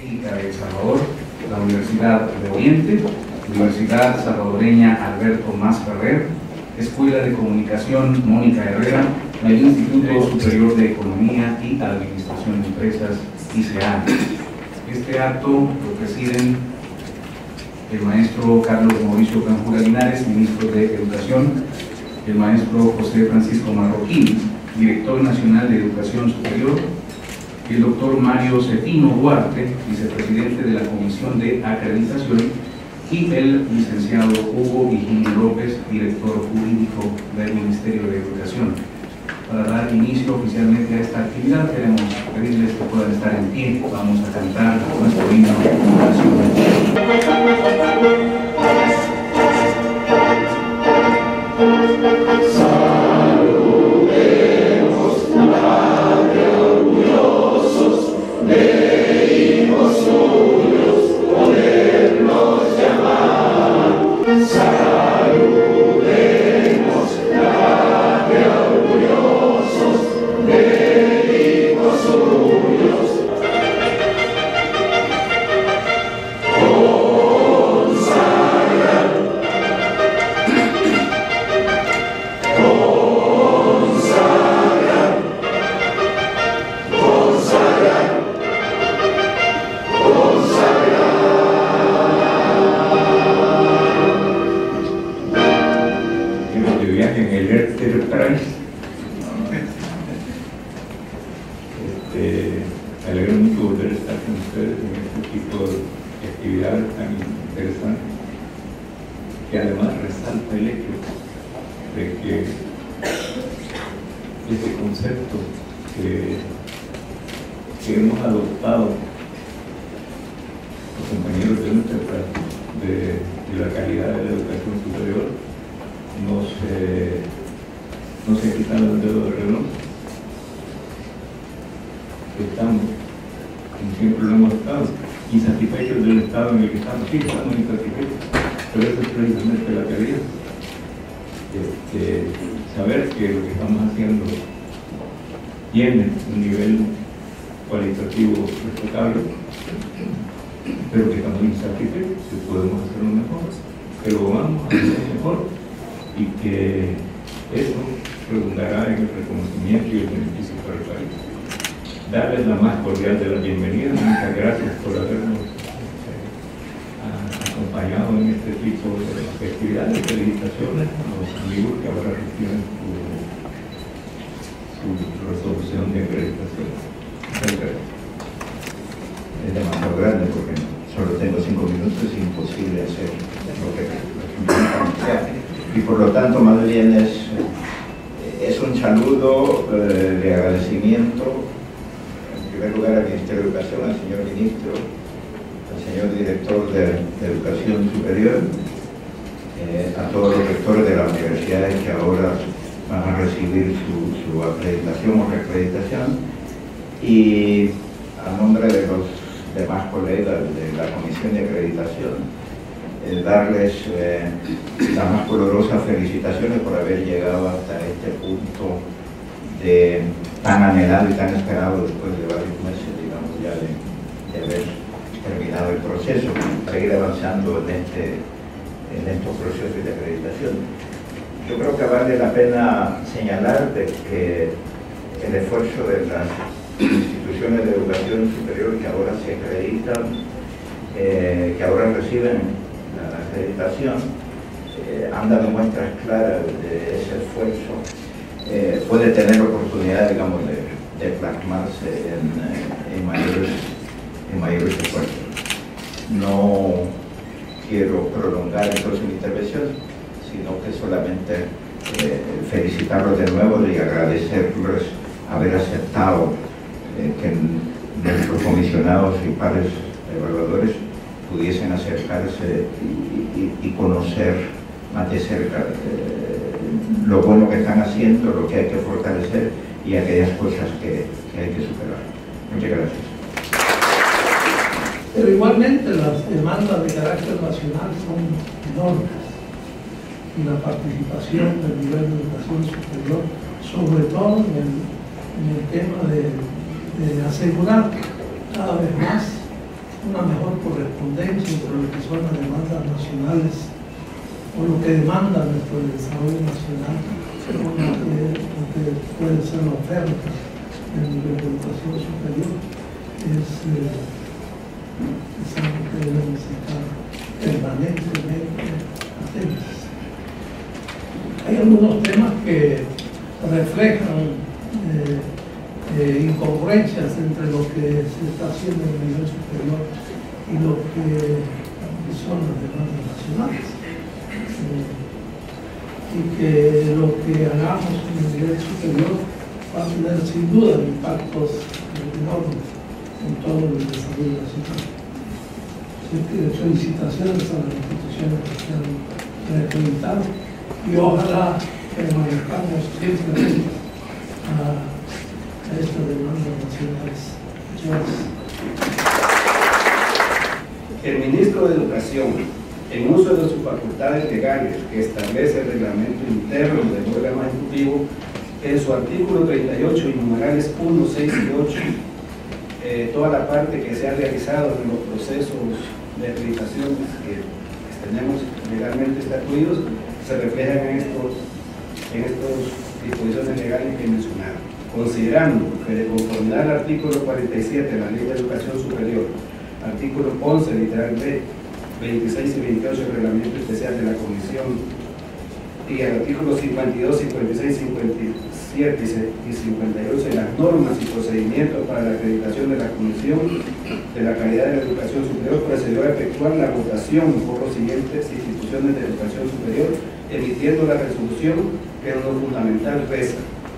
Técnica de El Salvador, la Universidad de Oriente, Universidad Salvadoreña Alberto Masferrer, Escuela de Comunicación Mónica Herrera, el Instituto Superior de Economía y Administración de Empresas, ICEA. Este acto lo presiden el maestro Carlos Mauricio Canjura Linares, ministro de Educación, el maestro José Francisco Marroquín, director nacional de Educación Superior, el doctor Mario Cetino Duarte, vicepresidente de la Comisión de Acreditación, y el licenciado Hugo Higinio López, director jurídico del Ministerio de Educación. Para dar inicio oficialmente a esta actividad, queremos pedirles que puedan estar en pie. Vamos a cantar nuestro himno Me alegra mucho volver a estar con ustedes en este tipo de actividades tan interesantes, que además resalta el hecho de que este concepto que hemos adoptado los compañeros de nuestra clase de la calidad de la educación superior no se quitan los dedos del reloj. Estamos, como siempre lo hemos estado, insatisfechos del estado en el que estamos. Sí, estamos insatisfechos, pero eso es precisamente la calidad. Saber que lo que estamos haciendo tiene un nivel cualitativo respetable, pero que estamos insatisfechos, que podemos hacerlo mejor, que lo vamos a hacer mejor y que eso redundará en el reconocimiento y el beneficio para el país. Darles la más cordial de las bienvenidas. Muchas gracias por habernos acompañado en este tipo de actividades. Felicitaciones a los amigos que ahora reciben su resolución de acreditación. Muchas gracias. Es demasiado grande porque solo tengo 5 minutos, es imposible hacer lo que y por lo tanto más bien es un saludo de agradecimiento en primer lugar al Ministerio de Educación, al señor ministro, al señor director de Educación Superior, a todos los rectores de las universidades que ahora van a recibir su acreditación o reacreditación, y a nombre de los demás colegas de la Comisión de Acreditación, darles las más colorosas felicitaciones por haber llegado hasta este punto tan anhelado y tan esperado después de varios meses, digamos, ya de haber terminado el proceso, seguir avanzando en estos procesos de acreditación. Yo creo que vale la pena señalar de que el esfuerzo de las instituciones de educación superior que ahora se acreditan, que ahora reciben la acreditación, han dado muestras claras de ese esfuerzo. Puede tener oportunidad, digamos, de plasmarse en mayores esfuerzos. No quiero prolongar entonces mi intervención, sino que solamente felicitarlos de nuevo y agradecerles haber aceptado que nuestros comisionados y pares evaluadores pudiesen acercarse y conocer más de cerca lo bueno que están haciendo, lo que hay que fortalecer y aquellas cosas que hay que superar. Muchas gracias. Pero igualmente las demandas de carácter nacional son enormes y la participación del nivel de educación superior, sobre todo en el tema de asegurar cada vez más una mejor correspondencia entre lo que son las demandas nacionales o lo que demanda nuestro desarrollo nacional con lo que puede ser la oferta del nivel de educación superior. Es algo que debemos estar permanentemente atentos. Hay algunos temas que reflejan incongruencias entre lo que se está haciendo en el nivel superior y lo que son las demandas nacionales. Y que lo que hagamos en el nivel superior va a tener sin duda impactos enormes en todo el desarrollo nacional. Así que felicitaciones a las instituciones que se han reacreditado y ojalá permanezcamos siempre a estas demandas nacionales. Muchas gracias. El ministro de Educación, en uso de sus facultades legales que establece el reglamento interno del órgano ejecutivo, en su artículo 38 y numerales 1, 6 y 8, toda la parte que se ha realizado en los procesos de acreditación que tenemos legalmente estatuidos se reflejan en estas disposiciones legales que he mencionado. Considerando que de conformidad al artículo 47 de la Ley de Educación Superior, artículo 11, literal B, 26 y 28 del Reglamento Especial de la Comisión y el artículo 52, 56, 57 y 58 de las normas y procedimientos para la acreditación de la Comisión de la Calidad de la Educación Superior, procedió a efectuar la votación por las siguientes instituciones de educación superior, emitiendo la resolución que en lo fundamental reza.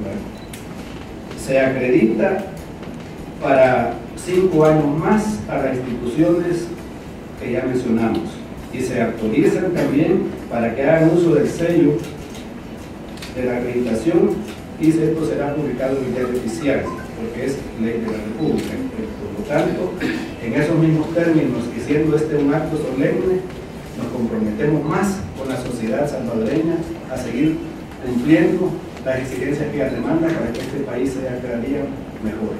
Se acredita para 5 años más a las instituciones que ya mencionamos y se actualizan también para que hagan uso del sello de la acreditación y esto será publicado en el diario oficial porque es ley de la República. Por lo tanto, en esos mismos términos y siendo este un acto solemne, nos comprometemos más con la sociedad salvadoreña a seguir cumpliendo las exigencias que ella demanda para que este país sea cada día mejor.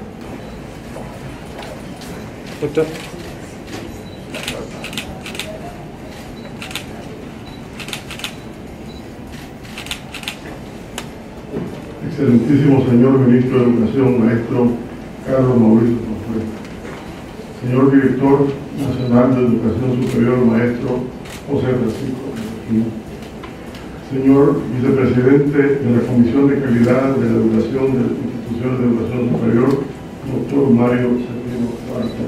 Doctor. Excelentísimo señor Ministro de Educación, maestro Carlos Mauricio Consuelo. Señor Director Nacional de Educación Superior, maestro José Francisco Regino. Señor Vicepresidente de la Comisión de Calidad de la Educación de las Instituciones de Educación Superior, doctor Mario Serrino Duarte.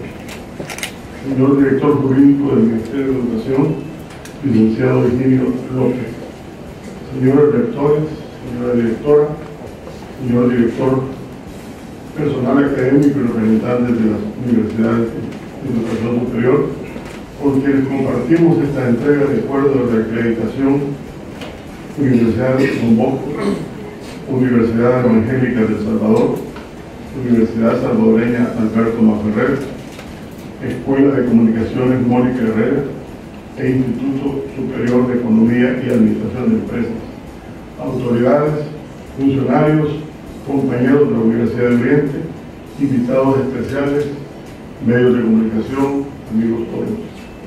Señor Director Jurídico del Ministerio de Educación, licenciado Virgilio López. Señores rectores, señora directora, señor director, personal académico y representantes de las universidades de educación superior, con quienes compartimos esta entrega de acuerdo de acreditación, Universidad de Don Bosco, Universidad Evangélica de El Salvador, Universidad Salvadoreña Alberto Maferrer, Escuela de Comunicaciones Mónica Herrera e Instituto Superior de Economía y Administración de Empresas, autoridades, funcionarios, compañeros de la Universidad de Oriente, invitados especiales, medios de comunicación, amigos todos.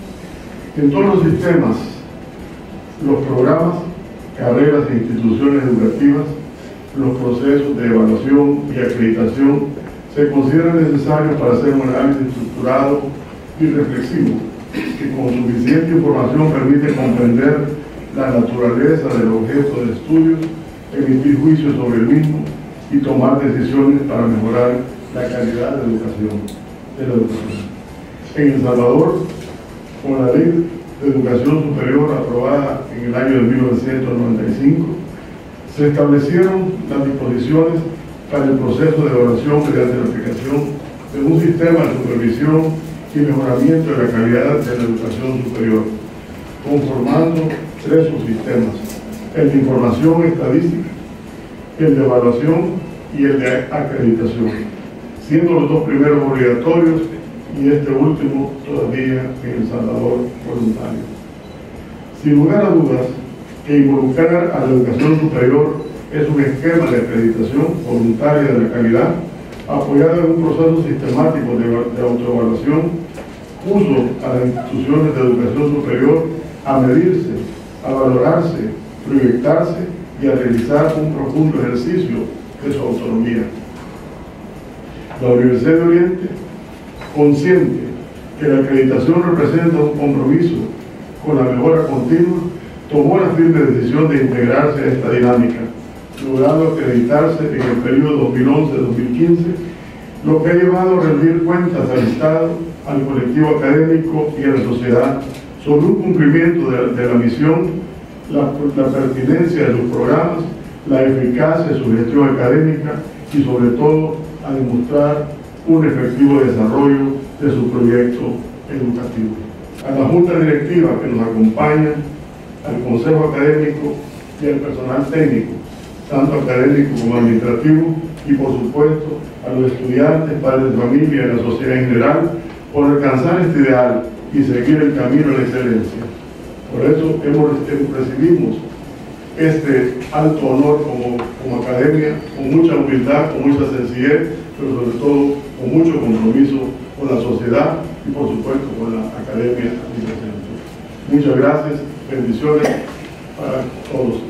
En todos los sistemas, los programas, carreras e instituciones educativas, los procesos de evaluación y acreditación se consideran necesarios para hacer un análisis estructurado y reflexivo que con suficiente información permite comprender la naturaleza del objeto de estudios, emitir juicios sobre el mismo y tomar decisiones para mejorar la calidad de la educación. En El Salvador, con la Ley de Educación Superior aprobada en el año de 1995, se establecieron las disposiciones para el proceso de evaluación mediante la aplicación de un sistema de supervisión y mejoramiento de la calidad de la educación superior, conformando 3 subsistemas: el de información estadística, el de evaluación y el de acreditación, siendo los 2 primeros obligatorios y este último todavía en El Salvador voluntario. Sin lugar a dudas, que involucrar a la educación superior es un esquema de acreditación voluntaria de la calidad, apoyado en un proceso sistemático de autoevaluación puso a las instituciones de educación superior a medirse, a valorarse, proyectarse y a realizar un profundo ejercicio de su autonomía. La Universidad de Oriente, consciente que la acreditación representa un compromiso con la mejora continua, tomó la firme decisión de integrarse a esta dinámica, logrando acreditarse en el periodo 2011-2015, lo que ha llevado a rendir cuentas al Estado, al colectivo académico y a la sociedad sobre un cumplimiento de la misión, la pertinencia de sus programas, la eficacia de su gestión académica y sobre todo a demostrar un efectivo desarrollo de su proyecto educativo. A la Junta Directiva que nos acompaña, al Consejo Académico y al personal técnico, tanto académico como administrativo, y por supuesto a los estudiantes, padres de familia y a la sociedad en general, por alcanzar este ideal y seguir el camino a la excelencia. Por eso recibimos este alto honor como academia, con mucha humildad, con mucha sencillez, pero sobre todo con mucho compromiso con la sociedad y por supuesto con la academia y muchas gracias, bendiciones para todos.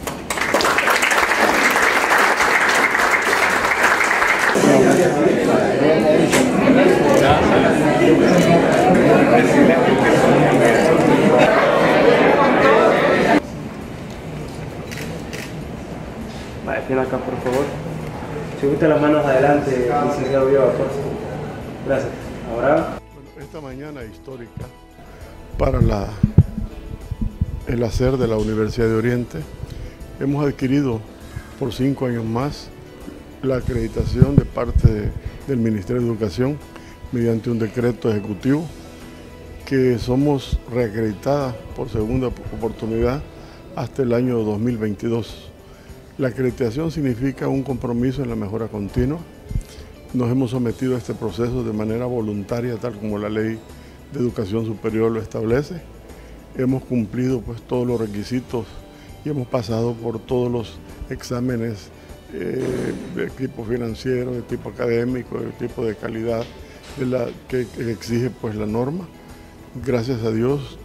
Ven acá, por favor. Si gusta las manos adelante, licenciado Villalba, por favor. Gracias. Ahora. Bueno, esta mañana histórica para el hacer de la Universidad de Oriente, hemos adquirido por 5 años más la acreditación de parte del Ministerio de Educación mediante un decreto ejecutivo, que somos reacreditadas por segunda oportunidad hasta el año 2022. La acreditación significa un compromiso en la mejora continua. Nos hemos sometido a este proceso de manera voluntaria, tal como la Ley de Educación Superior lo establece. Hemos cumplido pues todos los requisitos y hemos pasado por todos los exámenes de tipo financiero, de tipo académico, de tipo de calidad que exige pues la norma. Gracias a Dios,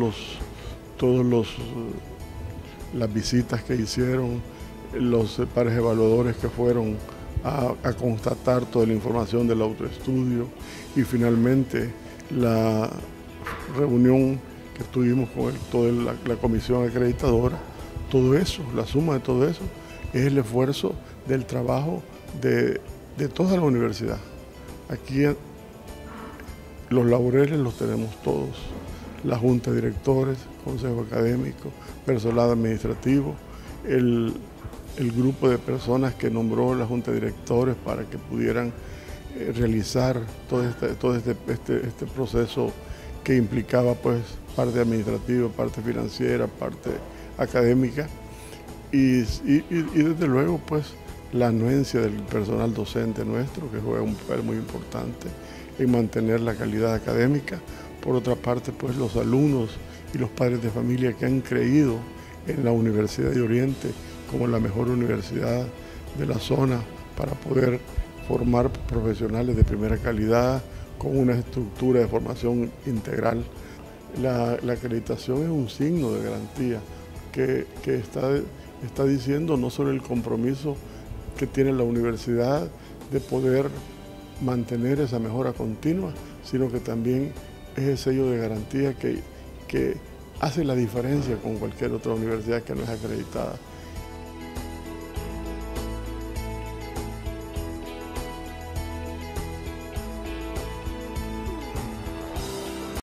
las visitas que hicieron, los pares evaluadores que fueron a constatar toda la información del autoestudio y finalmente la reunión que tuvimos con toda la comisión acreditadora, todo eso, la suma de todo eso, es el esfuerzo del trabajo de toda la universidad. Aquí los laureles los tenemos todos, la junta de directores, consejo académico, personal administrativo, el grupo de personas que nombró la junta de directores para que pudieran realizar todo este proceso que implicaba pues parte administrativa, parte financiera, parte académica y desde luego pues la anuencia del personal docente nuestro, que juega un papel muy importante en mantener la calidad académica. Por otra parte pues los alumnos y los padres de familia que han creído en la Universidad de Oriente como la mejor universidad de la zona para poder formar profesionales de primera calidad con una estructura de formación integral. La acreditación es un signo de garantía que está diciendo no solo el compromiso que tiene la universidad de poder mantener esa mejora continua, sino que también es el sello de garantía que hace la diferencia con cualquier otra universidad que no es acreditada.